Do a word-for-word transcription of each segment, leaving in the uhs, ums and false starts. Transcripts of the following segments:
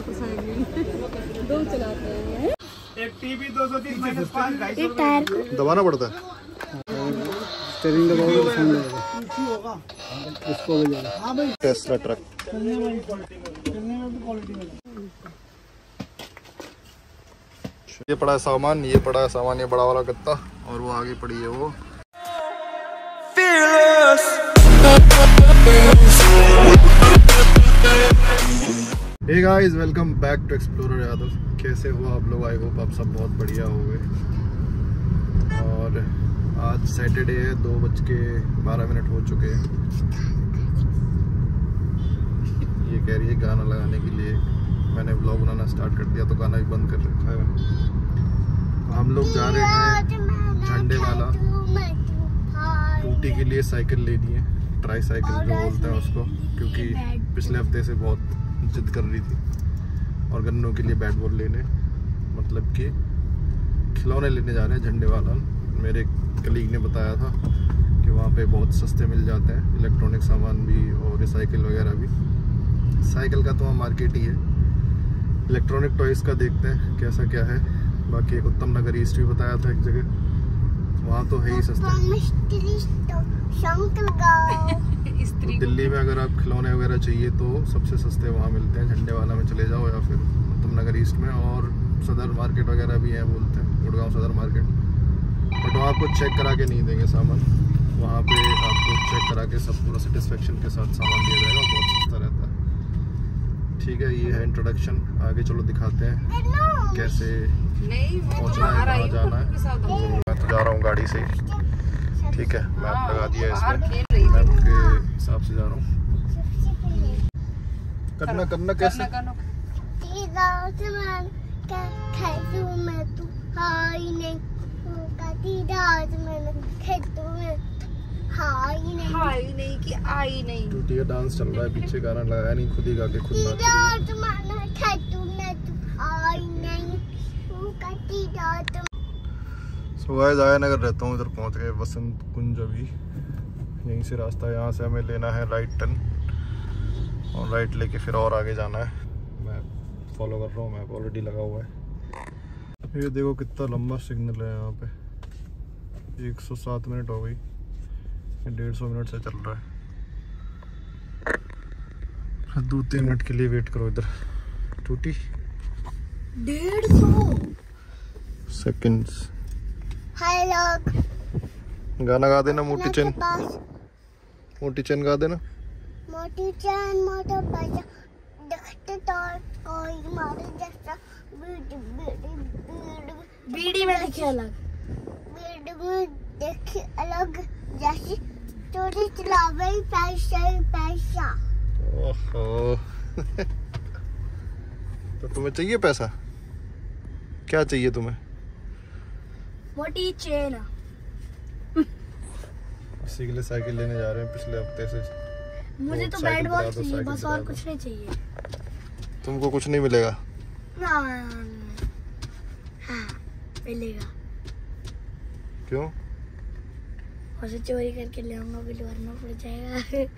Motorcycle दो चलाते हैं। एक टीवी दो सौ तीस माइनस पाँच ढाई सौ दबाना पड़ता है। स्टीयरिंग दबाओगे तो फूल जाएगा। इसको भी जाएगा। हाँ भाई टेस्ला ट्रक। ये पड़ा है सामान, ये पड़ा है सामान, ये बड़ा वाला गत्ता, और वो आगे पड़ी है वो। Hey guys, welcome back to explorer Yadav. कैसे हो आप लोग? आई होप आप सब बहुत बढ़िया हो गए। और आज सैटरडे है, दो बज के बारह मिनट हो चुके हैं। ये कह रही है गाना लगाने के लिए। मैंने व्लॉग बनाना स्टार्ट कर दिया तो गाना भी बंद कर रखा है। हम लोग जा रहे हैं झंडे वाला टूटी के लिए साइकिल लेनी है, ट्राई साइकिल जो बोलते हैं उसको, क्योंकि पिछले हफ्ते से बहुत जिद कर रही थी। और गन्नों के लिए बैट बॉल लेने, मतलब कि खिलौने लेने जा रहे हैं झंडे वाला। मेरे कलीग ने बताया था कि वहाँ पे बहुत सस्ते मिल जाते हैं इलेक्ट्रॉनिक सामान भी और रिसाइकिल वगैरह भी। साइकिल का तो वहाँ मार्केट ही है, इलेक्ट्रॉनिक टॉयज़ का देखते हैं कैसा क्या है। बाकी एक उत्तम नगर ईस्ट भी बताया था एक जगह, वहाँ तो है ही सस्ता। तो दिल्ली में अगर आप खिलौने वगैरह चाहिए तो सबसे सस्ते वहाँ मिलते हैं, झंडे वाला में चले जाओ या फिर उत्तम नगर ईस्ट में। और सदर मार्केट वगैरह भी है बोलते हैं, गुड़गांव सदर मार्केट। बट वहाँ आपको चेक करा के नहीं देंगे सामान, वहाँ पे आपको चेक करा के सब पूरा सेटिस्फेक्शन के साथ सामान दिया जाएगा, बहुत सस्ता रहता है। ठीक है, ये है इंट्रोडक्शन। आगे चलो दिखाते हैं कैसे पहुँचना है, कहाँ जाना है। मैं तो जा रहा हूँ गाड़ी से ही। ठीक है, मैप लगा दिया इसमें, मैप के हिसाब से जा रहा हूँ। करना करना कैसे हाई नहीं कि आई नहीं। टूटी का डांस चल रहा है पीछे, गाना लगाया नहीं, खुद ही गा के खुद नाच रही है। सो गाइस, आया नगर रहता हूँ, इधर पहुँच गए वसंत कुंज। अभी यहीं से रास्ता, यहाँ से हमें लेना है राइट टर्न, और राइट लेके फिर और आगे जाना है। मैं फॉलो कर रहा हूँ, मैप ऑलरेडी लगा हुआ है। ये देखो कितना लंबा सिग्नल है यहाँ पे, एक सौ सात मिनट हो गई, डेढ़ सौ मिनट से चल रहा है। दो तीन मिनट के लिए वेट करो इधर। टूटी डेढ़ सौ सेकेंड्स। हाय लोग, गाना गा देना, मोटी चैन मोटी चैन गा देना। मोटी चैन मोटा बजा देखते तो कोई मारे जैसा बीड़ी बीड़ी बीड़ी में लिखे अलग, बीड़ी में देखे अलग जैसी चोरी चलावे पैसा पैसा। ओहो तो तुम्हें चाहिए पैसा? क्या चाहिए तुम्हें? मोटी चेन। इसी के लिए साइकिल लेने जा रहे हैं पिछले हफ्ते से। मुझे तो बैट बॉल चाहिए बस, और कुछ नहीं चाहिए। तुमको कुछ नहीं मिलेगा? हाँ मिलेगा। क्यों? उसे चोरी करके ले आऊंगा, बिल भरना पड़ जाएगा।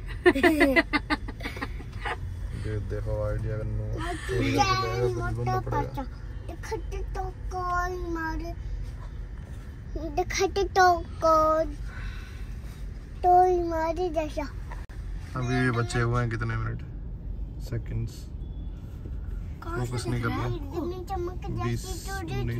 देखो आइडिया करना, चोरी करके ले बिल भरना पड़ेगा। दिखते तो कोई मारे, दिखते तो कोई टोई मारे जैसा। अभी बचे हुए हैं कितने मिनट, सेकंड्स, फोकस नहीं कर रहा। बीस उन्नीस।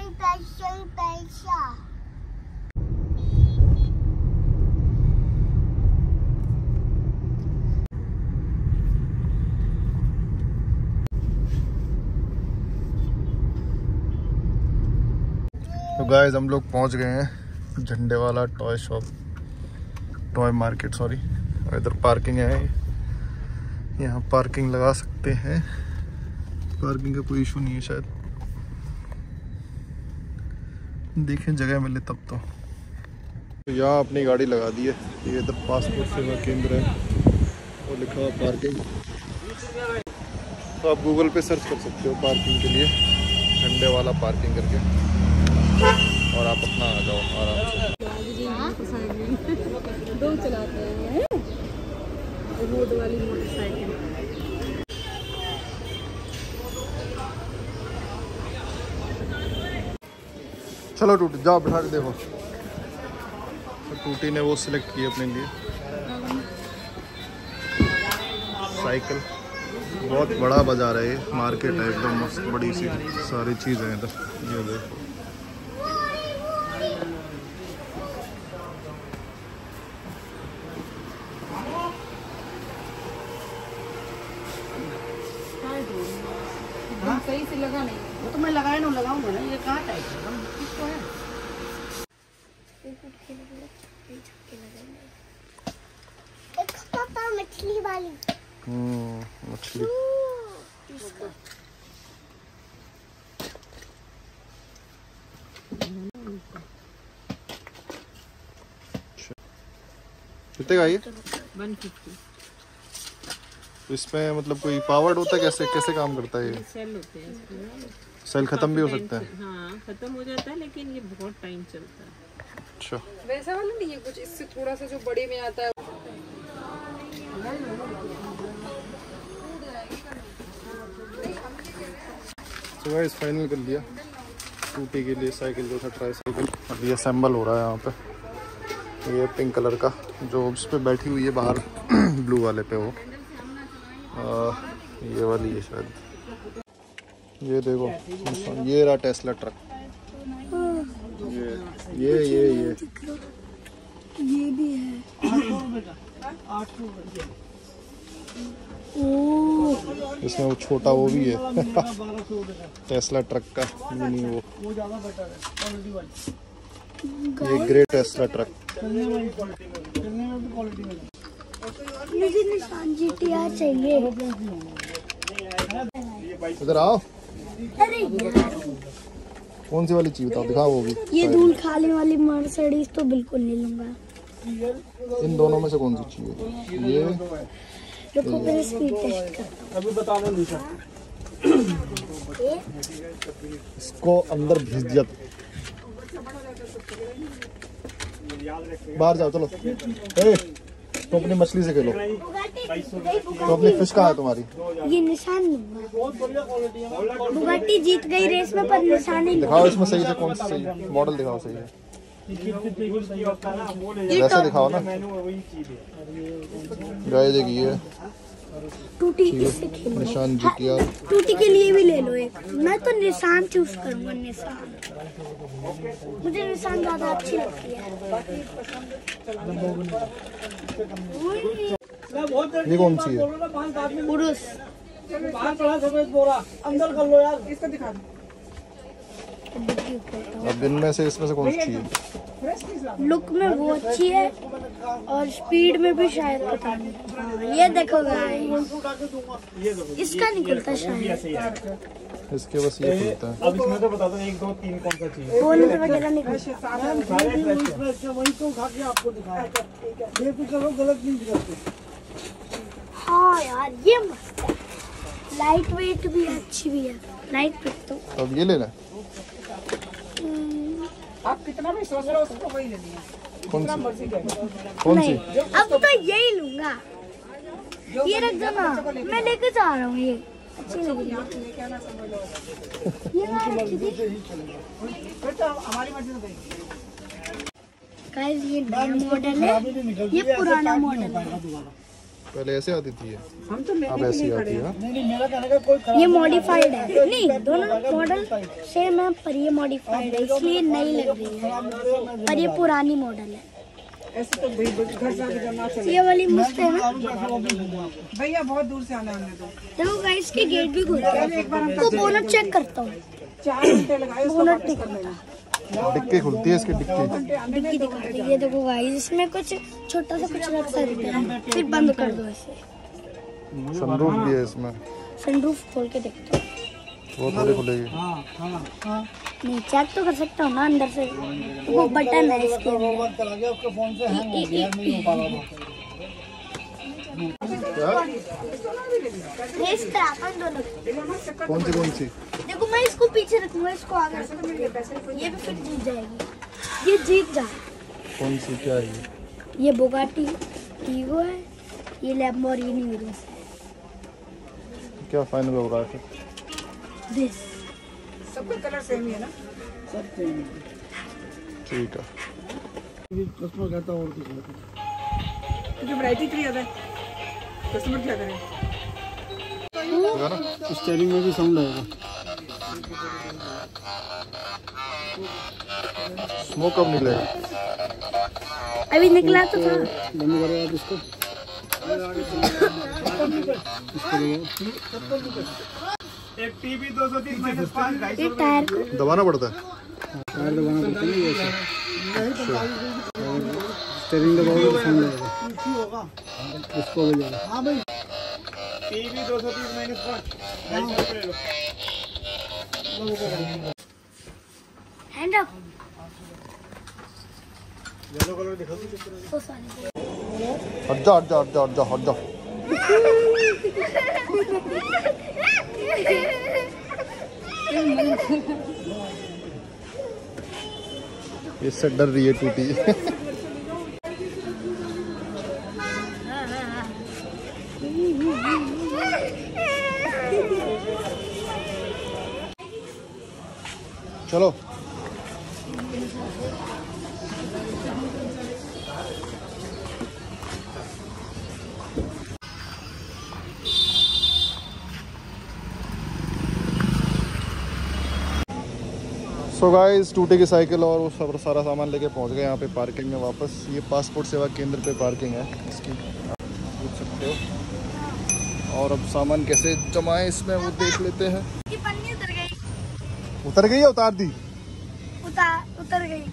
तो गाइस, हम लोग पहुंच गए हैं झंडे वाला toy shop, toy market sorry. और इधर पार्किंग है, यहाँ पार्किंग लगा सकते हैं, पार्किंग का कोई इशू नहीं है शायद। देखें जगह मिले तब तो। तो यहाँ अपनी गाड़ी लगा दी है। ये इधर पासपोर्ट सेवा केंद्र है, वो लिखा हुआ पार्किंग। तो आप गूगल पे सर्च कर सकते हो पार्किंग के लिए, झंडे वाला पार्किंग करके, और आप अपना आ जाओ आराम से। दो चलाते हैं रोड वाली मोटरसाइकिल। चलो टूटी जाओ बैठा के देखो। तो टूटी ने वो सिलेक्ट की अपने लिए साइकिल। बहुत बड़ा बाजार है ये, मार्केट है एकदम मस्त, बड़ी सी सारी चीज़ें हैं इधर। ये देखो सही से लगा नहीं, वो तो मैं लगाया ना लगाऊंगा ना। ये कहाँ टाइट है इसको है। एक पापा मछली वाली। हम्म मछली। कितने का ये? One fifty. इसमें मतलब कोई पावर्ड होता है, कैसे कैसे काम करता है ये? सेल होते हैं इसमें। सेल खत्म भी हो सकता है? हाँ खत्म हो जाता है, लेकिन ये बहुत टाइम चलता है। अच्छा वैसा वाला नहीं है कुछ, इससे थोड़ा सा जो बड़े में आता है। तो गाइस फाइनल कर लिया टूटी के लिए साइकिल जो था, ट्राई साइकिल। अब ये असेंबल हो रहा है यहाँ पे। ये पिंक कलर का जो उस पर बैठी हुई है बाहर ब्लू वाले पे, वो आ, ये वाली है शायद। ये देखो ये रहा टेस्ला ट्रक। ये ये ये ये ये भी है। इसमें वो छोटा वो भी है टेस्ला ट्रक का मिनी वो। ये ग्रे टेस्ला ट्रक। मुझे निशान जी टी आर चाहिए। इधर आओ। अरे यार कौन सी वाली चीज बताओ, दिखाओ वो भी। ये धूल खाने वाली मर्सिडीज तो बिल्कुल नहीं लूंगा। इन दोनों में से कौन सी चाहिए? ये रुको पहले स्पीड टेस्ट कर। अभी बता दो निशा। इसको अंदर भेज दिया। बाहर जाओ चलो। ए, तो अपनी मछली से खेलो। तो अपनी फिश कहाँ है तुम्हारी? ये निशान लूंगा। बुगाटी जीत गई रेस में, पर निशान नहीं दिखाओ इसमें सही से कौन सी सही है, मॉडल दिखाओ सही है। वैसे दिखाओ ना। गाय देखिए टूटी इससे खेलो। निशान जी टी आर। टूटी के लिए भी ले लो एक। मैं तो निशान चूज करूंगा। निशान मुझे निशान ज्यादा अच्छी लगती है। ये कौन सी है? पुरुष अंदर कर लो यार, इसको दिखा दो। अब इनमें से इसमें से कौन सी चाहिए? लुक में वो अच्छी है और स्पीड में भी शायद पता नहीं। हाँ, ये देखो गाइस, इसका नहीं खुलता शायद। इसके बस ये खुलता है। अब इसमें तो बता दो एक दो तीन कौन सा चाहिए। बोनट वगैरह नहीं खुलता। वही तो उठा के आपको दिखाया। बेफिक्र हो, गलत नहीं दिखाते। हाँ यार ये मस्त है। लाइट वेट भी है, अच्छी भी है। लाइट वेट तो अब ये लेना है? आप कितना भी सोच रहे हो उसको वही लेनी है। कौन सी? मर्जी करो। कौन सी? नहीं, अब तो यही लूंगा। ये रख दो ना, मैं लेके जा रहा हूँ। ये अच्छी लग रही है। ये ना रखी थी। गाइस ये नया मॉडल है, ये पुराना मॉडल है। पहले ऐसे आती थी ये, हम तो अब ऐसी आती है। नहीं नहीं, मेरा कहने का कोई ये मॉडिफाइड है। नहीं, दोनों मॉडल सेम है, पर ये मॉडिफाइड है इसलिए नई लग रही है, पर ये पुरानी मॉडल है। ऐसे तो भाई घर जाके जमा चले। ये वाली मस्त है ना। भैया बहुत दूर से आना है हमें तो। देखो गाइस के गेट भी खुलते हैं। एक बार हम तो बोनट चेक करता हूँ। चार घंटे लगाए उसको बोनट वापस नहीं कर लेना। डिक्की खुलती है इसकी, डिक्की। डिक्की दिखाते हैं। ये देखो गाइस, इसमें कुछ छोटा सा कुछ रख सकते हैं, फिर बंद कर दो इसे। सनरूफ भी है इसमें। सनरूफ खोल के देखते हो। वो थोड़ी खुलेगी। हाँ हाँ हाँ। नहीं, चेक तो कर सकता हूँ ना अंदर से। वो बटन है इसके अंदर। चला गया उसके फोन से, हैंग हो गया, नहीं हो पा रहा था। क्या? रेस कराता हूँ दोनों। कौन सी कौन सी? देखो मैं इसको पीछे रखूंगा, इसको आगे रखूंगा। ये भी फिर जीत जाएगी। ये जीत जा। कौन सी क्या है ये? ये बुगाटी ईगो है, ये लैम्बोर्गिनी यूरोस है। क्या फाइनल हो रहा है फिर? दिस सबका कलर सेम ही है ना? सब चाहिए। ठीक है। कस्टमर कहता और कुछ नहीं, क्योंकि वैरायटी इतनी ज़्यादा है, कस्टमर क्या करें। स्टीयरिंग में भी साउंड आएगा। स्मोक कब निकलेगा? अभी निकला तो था। बंद करो आप इसको, इसको एक टीवी दो सौ तीस माइनस पाँच ढाई सौ टायर दबाना पड़ता है। टायर दबाना पड़ता है ऐसे, स्टीयरिंग दबाओगे तो साउंड आएगा, इसको भी जाएगा। हाँ भाई, टीवी दो सौ तीस माइनस पाँच ढाई सौ रुपये ले लो। Hand up. येलो कलर दिखा दो। Oh sorry. हट जा हट जा हट जा हट जा हट जा। इससे डर रही है टूटी। चलो सो गाइस, टूटे की साइकिल और वो सब सारा सामान लेके पहुंच गए यहाँ पे पार्किंग में वापस। ये पासपोर्ट सेवा केंद्र पे पार्किंग है इसकी, आप पूछ सकते हो। और अब सामान कैसे जमाएं इसमें वो देख लेते हैं। ये पन्नी उतर गई। उतर गई या उतार दी? उतार उतर गई।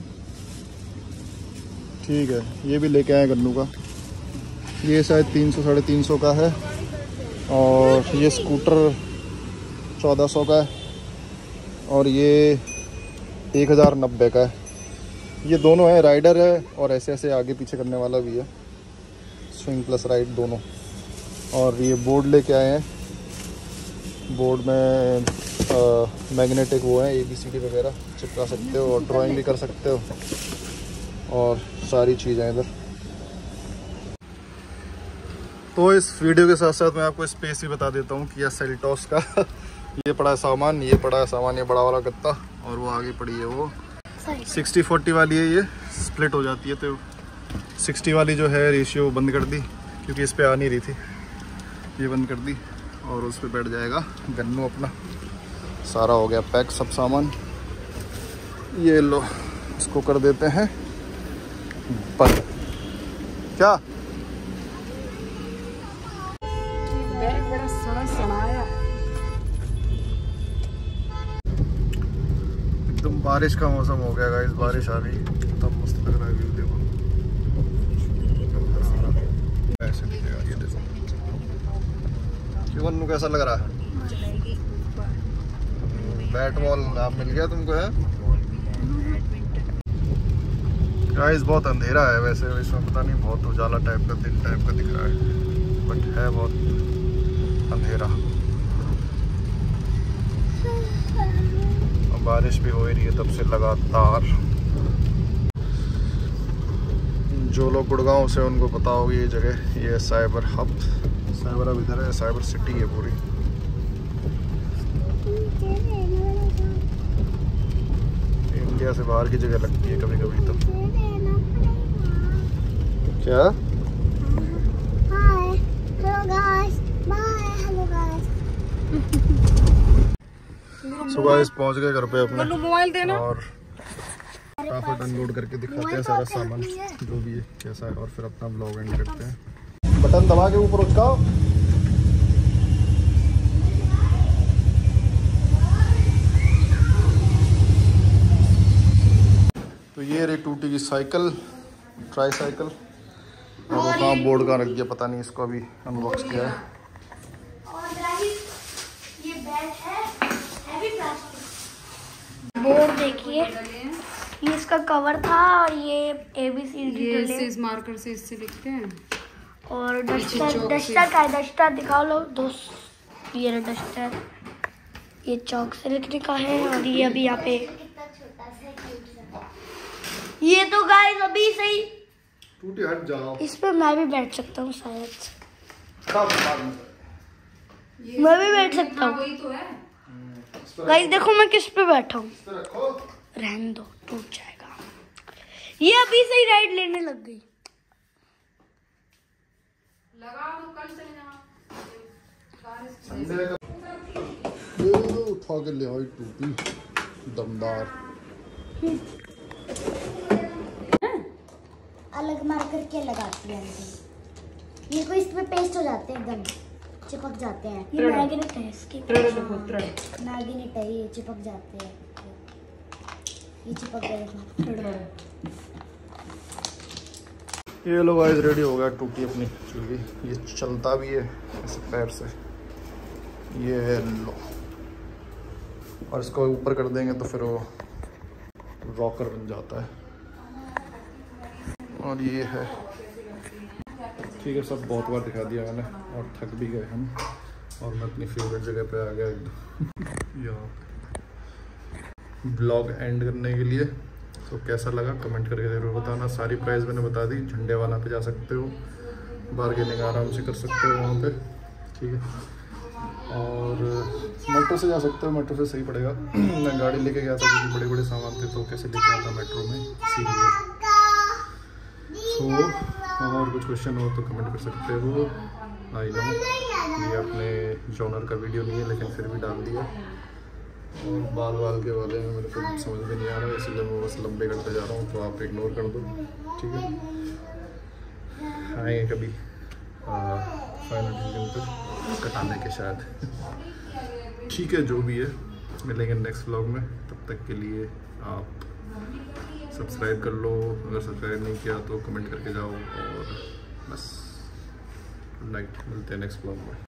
ठीक है, ये भी लेके आए गन्नू का। ये शायद तीन सौ साढ़े तीन सौ का है, और ये स्कूटर चौदह सौ का है, और ये एक हज़ार नब्बे का है। ये दोनों है, राइडर है और ऐसे ऐसे आगे पीछे करने वाला भी है, स्विंग प्लस राइड दोनों। और ये बोर्ड लेके आए हैं, बोर्ड में मैग्नेटिक वो है, ए बी सी डी वगैरह चिपका सकते हो और ड्राइंग भी कर सकते हो, और सारी चीज़ें इधर। तो इस वीडियो के साथ साथ मैं आपको स्पेस भी बता देता हूँ कि यह सेल्टॉस का ये पड़ा है सामान, ये पड़ा है सामान, ये बड़ा वाला गत्ता, और वो आगे पड़ी है वो सिक्सटी फोर्टी वाली है। ये स्प्लिट हो जाती है, तो सिक्सटी वाली जो है रेशियो बंद कर दी क्योंकि इस पे आ नहीं रही थी, ये बंद कर दी, और उस पर बैठ जाएगा गन्नू अपना। सारा हो गया पैक सब सामान। ये लो, इसको कर देते हैं बंद। क्या बैग बड़ा सड़ा सड़ाया। एकदम बारिश का मौसम हो गया गाइस, बारिश आ गई, तब मस्त लग रहा है व्यू। देखो ऐसे दिखेगा, ये देखो। क्यों गन्नू, कैसा लग रहा है? बैट बॉल नाम मिल गया तुमको है गाइस। बहुत अंधेरा है वैसे इसमें, पता नहीं, बहुत उजाला टाइप का, दिन टाइप का दिख रहा है, बट है बहुत अंधेरा। और बारिश भी हो ही रही है तब से लगातार। जो लोग गुड़गांव से उनको पता होगी ये जगह, ये साइबर हब, साइबर हब इधर है, साइबर सिटी है पूरी। इंडिया से बाहर की जगह लगती है कभी कभी तो। क्या? Hi hello guys, bye hello guys. So guys, पहुंच गए घर पे अपने, मोबाइल देना, और फटाफट अनलोड करके दिखाते हैं सारा सामान जो भी है कैसा है, और फिर अपना ब्लॉग एंड करते हैं। बटन दबा के ऊपर उचकाओ। तो ये रही टूटी की साइकिल, ट्राई साइकिल, और वो कहाँ बोर्ड का रख दिया पता नहीं, इसको अभी अनबॉक्स किया है। और गाइस ये बैग है हैवी प्लास्टिक। बोर्ड देखिए, ये इसका कवर था, और ये ए बी सी डी ये इस मार्कर से इससे लिखते हैं। और डस्टर, डस्टर का है, डस्टर दिखाओ लो दोस्त, ये रहा डस्टर, ये चौक से लिखने का है। और ये अभी यहाँ पे, ये तो गाइस अभी सही, टूटी हट जाओ, इस पे मैं भी बैठ सकता हूँ शायद, मैं भी बैठ सकता हूँ। वही तो है गाइस देखो मैं किस पे बैठा हूँ, रहने दो, टूट जाएगा। ये अभी से ही राइड लेने लग गई। लगा तो कल चले जाओ। उठा के ले आई टूपी दमदार। अलग मार करके लगाती है ये को, इसमें पेस्ट हो जाते हैं, एकदम चिपक जाते हैं। ये मैग्नेट है इसके, मैग्नेट है, ये चिपक जाते हैं, ये चिपक गए। ये लो गाइस रेडी हो गया टूटी अपनी चूल्ही। ये चलता भी है ऐसे पैर से, ये लो। और इसको ऊपर कर देंगे तो फिर वो रॉकर बन जाता है। और ये है, ठीक है, सब बहुत बार दिखा दिया मैंने और थक भी गए हम। और मैं अपनी फेवरेट जगह पे आ गया एकदम यहाँ ब्लॉग एंड करने के लिए। तो कैसा लगा कमेंट करके ज़रूर बताना। सारी प्राइस मैंने बता दी। झंडे वाला पे जा सकते हो, बार्गेनिंग आराम से कर सकते हो वहाँ पे, ठीक है। और मेट्रो से जा सकते हो, मेट्रो से सही पड़ेगा। मैं गाड़ी लेके गया था क्योंकि बड़े बड़े सामान थे तो कैसे लेके आता मेट्रो में, इसीलिए। सो और कुछ क्वेश्चन हो तो कमेंट कर सकते हो। आई नो ये अपने जॉनर का वीडियो नहीं है लेकिन फिर भी डाल दिया। और बाल वाल के बारे में मेरे को समझ में नहीं आ रहा है, इसलिए मैं बस लंबे करते जा रहा हूँ, तो आप इग्नोर कर दो, ठीक है। आएंगे कभी फाइनल डिसीजन पर कटाने के शायद, ठीक है। जो भी है मिलेंगे नेक्स्ट व्लॉग में, तब तक के लिए आप सब्सक्राइब कर लो। अगर सब्सक्राइब नहीं किया तो कमेंट करके जाओ। और बस गुड नाइट, मिलते हैं नेक्स्ट व्लॉग में।